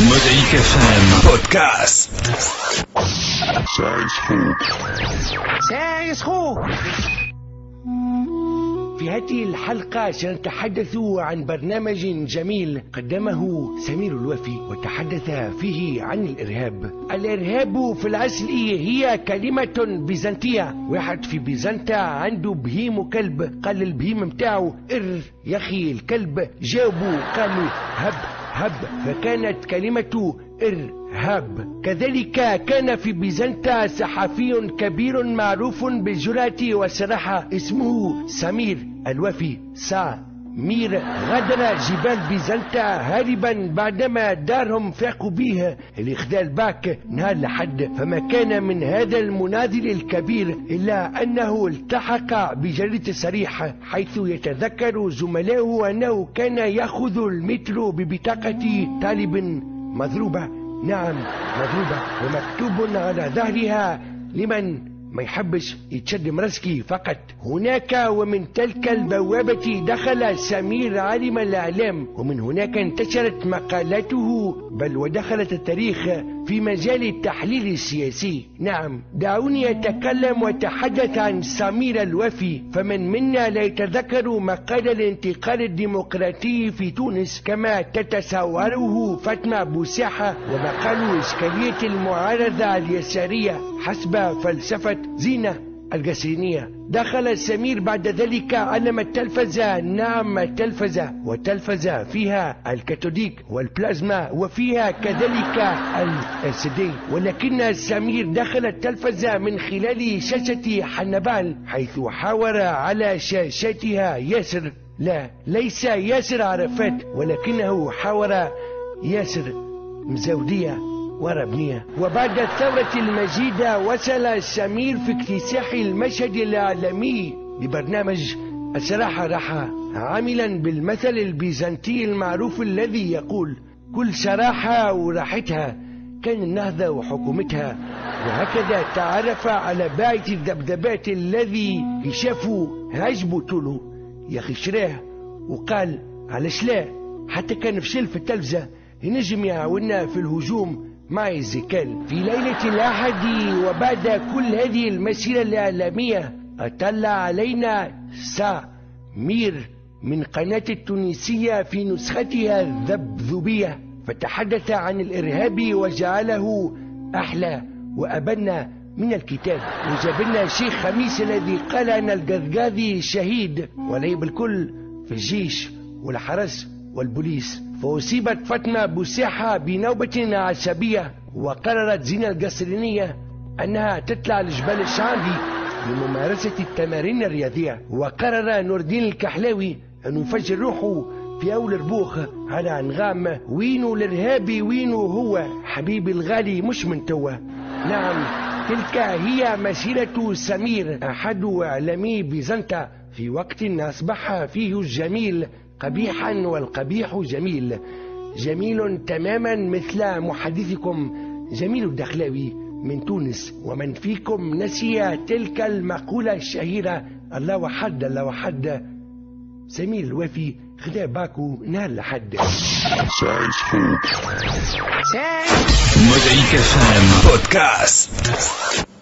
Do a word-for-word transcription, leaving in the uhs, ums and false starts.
Mosaïque اف ام بودكاست. سايس خوك سايس خوك. في هذه الحلقة سنتحدث عن برنامج جميل قدمه سمير الوفي وتحدث فيه عن الإرهاب. الإرهاب في الأصل هي كلمة بيزنطية. واحد في بيزنطة عنده بهيم وكلب، قال البهيم متاعه ار يا أخي الكلب، جاوبوا قالوا هب هب، فكانت كلمة إرهاب. كذلك كان في بيزنطة صحفي كبير معروف بالجرأة والصراحة اسمه سمير الوفي. سمير غادر جبال بيزنطة هاربا بعدما دارهم فاقوا به الإخدال باك نهار لحد، فما كان من هذا المناضل الكبير إلا أنه التحق بجريدة الصريح، حيث يتذكر زملائه أنه كان يأخذ المترو ببطاقة طالب مضروبة، نعم مضروبة، ومكتوب على ظهرها لمن ما يحبش يتشد مرسكي فقط. هناك ومن تلك البوابة دخل سمير عالم الإعلام، ومن هناك انتشرت مقالاته بل ودخلت التاريخ في مجال التحليل السياسي. نعم دعوني أتكلم وأتحدث عن سمير الوفي. فمن منا لا يتذكر مقال الانتقال الديمقراطي في تونس كما تتصوره فاطمة بوساحة، ومقال إشكالية المعارضة اليسارية حسب فلسفة زينة القسرينية. دخل سمير بعد ذلك علم التلفزة، نعم التلفزة، وتلفزة فيها الكاثوديك والبلازما وفيها كذلك ال سي دي، ولكن سمير دخل التلفزة من خلال شاشة حنبال، حيث حاور على شاشتها ياسر، لا ليس ياسر عرفات، ولكنه حاور ياسر مزودية وربنية. وبعد الثورة المجيدة وصل سمير في اكتساح المشهد الإعلامي ببرنامج الصراحة راحة، عاملا بالمثل البيزنطي المعروف الذي يقول كل صراحة وراحتها كان النهضة وحكومتها. وهكذا تعرف على باعث الذبذبات الذي شافوا عجبه طوله يا أخي شراه، وقال علاش لا، حتى كان فشل في التلفزة ينجم يعاوننا في الهجوم مع الزكال. في ليلة الأحد وبعد كل هذه المسيرة الإعلامية أطلع علينا سمير من قناة التونسية في نسختها الذبذبية، فتحدث عن الإرهاب وجعله أحلى وأبنى من الكتاب، وجاب لنا الشيخ خميس الذي قال أن القذقاذي شهيد وليب الكل في الجيش والحرس والبوليس. فأصيبت فاطمة بوساحة بنوبة عصبية، وقررت زينة القسرينية أنها تطلع لجبال الشعبي لممارسة التمارين الرياضية. وقرر نور الدين الكحلاوي أن يفجر روحه في أول ربوخ على أنغام وينو الإرهابي وينو هو حبيبي الغالي مش من توا. نعم تلك هي مسيرة سمير أحد إعلامي بيزنطة في وقت أصبح فيه الجميل قبيحا والقبيح جميل، جميل تماما مثل محدثكم جميل الدخلاوي من تونس. ومن فيكم نسي تلك المقولة الشهيرة الله وحد الله وحد؟ سمير الوفي خدا باكو نهار لحد. سايس خوك Mosaïque اف ام بودكاست.